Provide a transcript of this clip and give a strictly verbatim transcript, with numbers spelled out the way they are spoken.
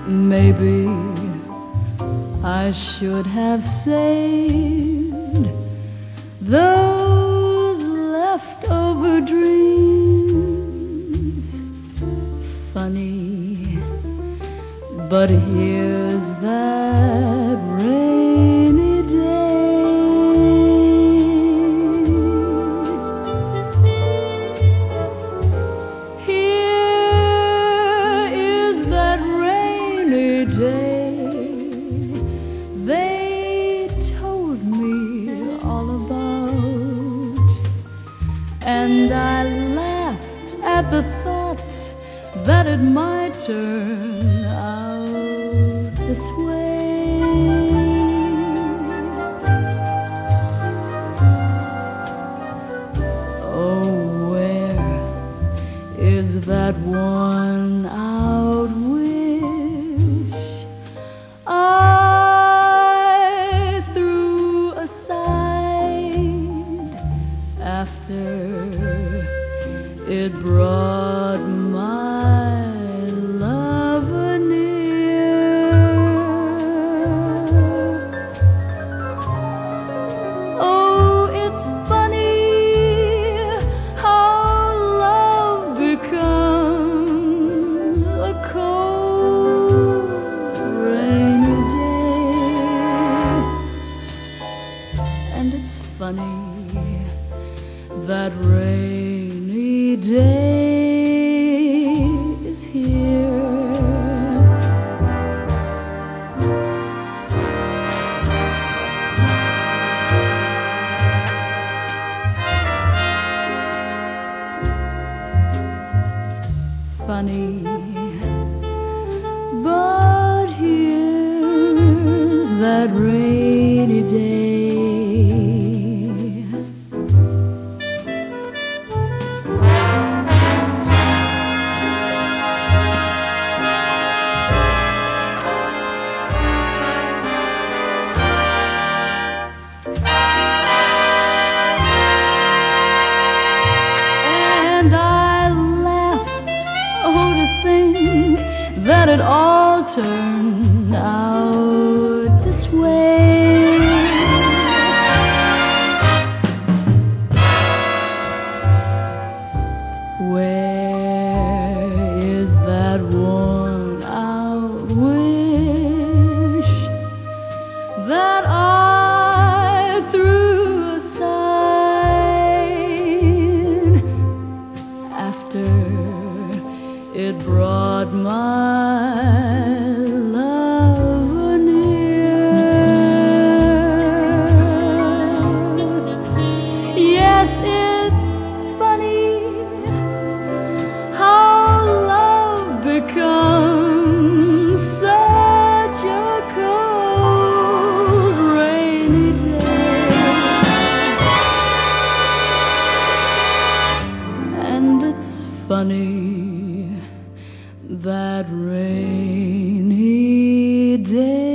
Maybe I should have saved those leftover dreams. Funny, but here's that rainy day. Here is that rainy day they told me all about, and I laughed at the thought that it might turn out this way. Oh, where is that worn out wish I threw aside after it brought my lover near? Oh, it's funny how love becomes a cold, rainy day. And it's funny that rainy day is here. Funny, but here's that rainy day. And I laughed, oh, to think that it all turned out this way. Where is that worn out wish that I threw aside after it brought my lover near? Yes, it's funny how love becomes such a cold, rainy day. And it's funny that rainy day.